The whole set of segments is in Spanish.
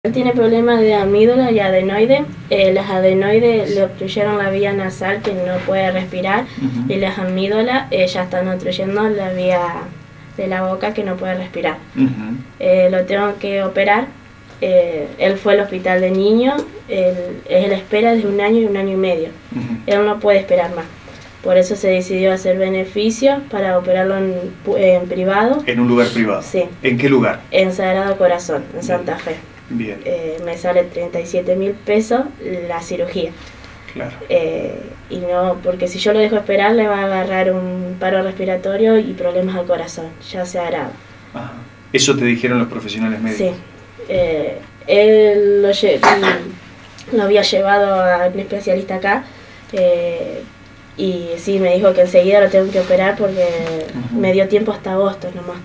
Él tiene problemas de amígdala y adenoide. Las adenoides le obstruyeron la vía nasal, que no puede respirar, y las amígdalas ya están obstruyendo la vía de la boca, que no puede respirar. Lo tengo que operar. Él fue al hospital de niños. Es la espera de 1 año y 1 año y medio. Él no puede esperar más. Por eso se decidió hacer beneficio para operarlo en privado. ¿En un lugar privado? Sí. ¿En qué lugar? En Sagrado Corazón, en Santa Fe. Bien. Me sale 37.000 pesos la cirugía. Claro. Y no, porque si yo lo dejo esperar, le va a agarrar un paro respiratorio y problemas al corazón, ya sea grave. Ajá. ¿Eso te dijeron los profesionales médicos? Sí. Él lo había llevado a un especialista acá. Y sí, me dijo que enseguida lo tengo que operar porque me dio tiempo hasta agosto nomás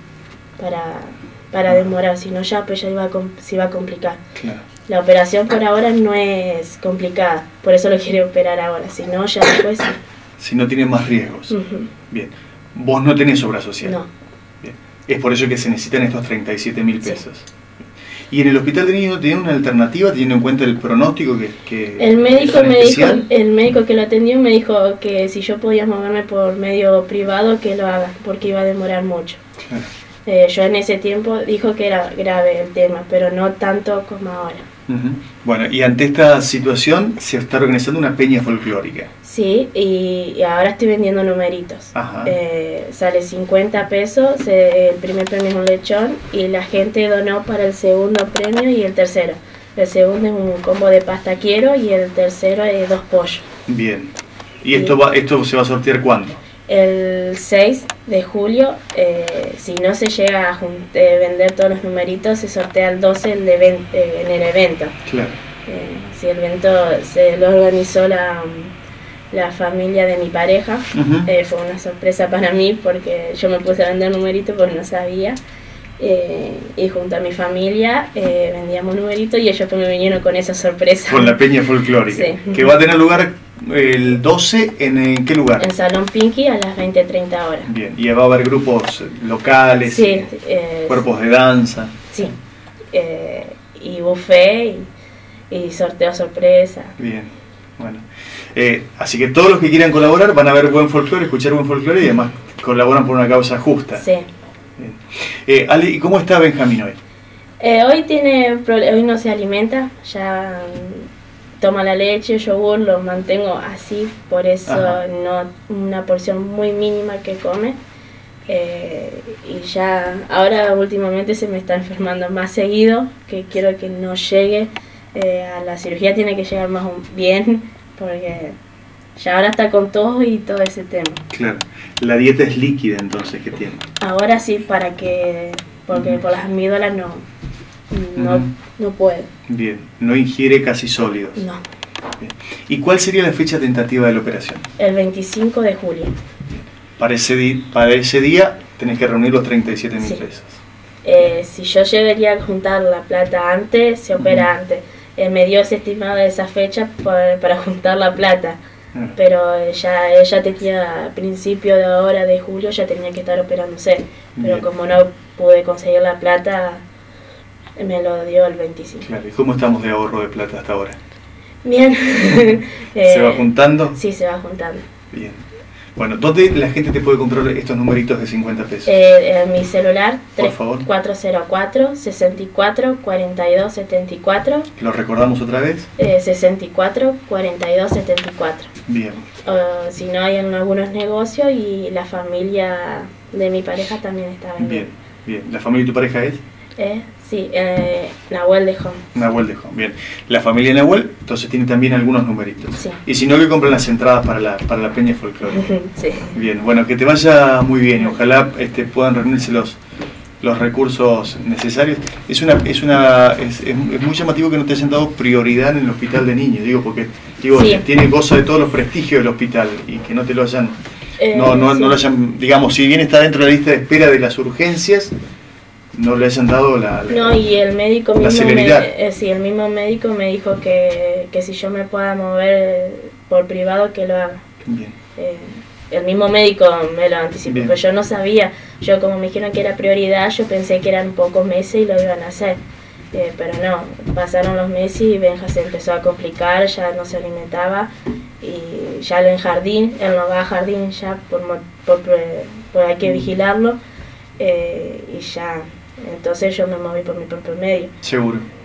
para demorar, si no ya pues ya se iba a complicar. Claro. La operación por ahora no es complicada, por eso lo quiere operar ahora, si no ya después sí. Si no tiene más riesgos. Bien. ¿Vos no tenés obra social? No. Bien. Es por ello que se necesitan estos 37.000 pesos. Sí. ¿Y en el hospital de niños tienen una alternativa teniendo en cuenta el pronóstico que el médico el médico que lo atendió me dijo que si yo podía moverme por medio privado que lo haga, porque iba a demorar mucho. Claro. Yo en ese tiempo dijo que era grave el tema, pero no tanto como ahora. Bueno, y ante esta situación se está organizando una peña folclórica. Sí, y ahora estoy vendiendo numeritos. Sale 50 pesos, el primer premio es un lechón y la gente donó para el segundo premio y el tercero. El segundo es un combo de pasta quiero y el tercero es 2 pollos. Bien. ¿Y esto se va a sortear cuándo? El 6 de julio, si no se llega a vender todos los numeritos, se sortea el 12 en el evento. Claro. Si el evento se lo organizó la familia de mi pareja, fue una sorpresa para mí porque yo me puse a vender numeritos porque no sabía. Y junto a mi familia vendíamos numeritos y ellos me vinieron con esa sorpresa. Con la peña folclórica, sí. Que va a tener lugar el 12, ¿en qué lugar? En Salón Pinky a las 20:30 horas. Bien, y va a haber grupos locales, sí, cuerpos de danza. Sí, y buffet y sorteo sorpresa. Bien, bueno. Así que todos los que quieran colaborar van a ver buen folclore, escuchar buen folclore y además colaboran por una causa justa. Sí. Ale, ¿y cómo está Benjamín hoy? Hoy no se alimenta, ya toma la leche, yogur, lo mantengo así, por eso no una porción muy mínima que come. Y ya ahora últimamente se me está enfermando más seguido, que quiero que no llegue a la cirugía, tiene que llegar más bien, porque ya ahora está con tos y todo ese tema. Claro. La dieta es líquida entonces que tiene. Ahora sí, porque por las amígdalas no puede. Bien, no ingiere casi sólidos. No. Bien. ¿Y cuál sería la fecha tentativa de la operación? El 25 de julio. Bien. Para ese día tenés que reunir los 37.000 pesos. Si yo llegaría a juntar la plata antes, se opera antes. Me dio ese estimado de esa fecha para juntar la plata. Pero ella tenía a principio de ahora de julio ya tenía que estar operándose. Pero como no pude conseguir la plata, me lo dio el 25. Claro, ¿y cómo estamos de ahorro de plata hasta ahora? Bien. ¿Se va juntando? Sí, se va juntando. Bien. Bueno, ¿dónde la gente te puede comprar estos numeritos de 50 pesos? En mi celular, 404-64-42-74. ¿Lo recordamos otra vez? 64-42-74. Bien. Si no, hay en algunos negocios y la familia de mi pareja también está vendiendo. Bien, bien. ¿La familia de tu pareja es? Sí, Nahuel de Jón. Nahuel de Jón, bien. La familia de Nahuel, entonces tiene también algunos numeritos. Sí. Y si no, que compran las entradas para la peña folclórica. Sí. Bien, bueno, que te vaya muy bien y ojalá puedan reunirse los recursos necesarios. Es muy llamativo que no te hayan dado prioridad en el hospital de niños, porque sí, tiene goza de todos los prestigios del hospital y que no te lo hayan, no lo hayan, digamos, si bien está dentro de la lista de espera de las urgencias, no le hayan dado y el médico la mismo celeridad. El mismo médico me dijo que si yo me pueda mover por privado que lo haga. Bien. El mismo médico me lo anticipó, Bien. pero yo no sabía. Yo como me dijeron que era prioridad, yo pensé que eran pocos meses y lo iban a hacer. pero no, pasaron los meses y Benja se empezó a complicar, ya no se alimentaba y ya en jardín, él no va a jardín ya por hay que vigilarlo y ya, entonces yo me moví por mi propio medio. Seguro.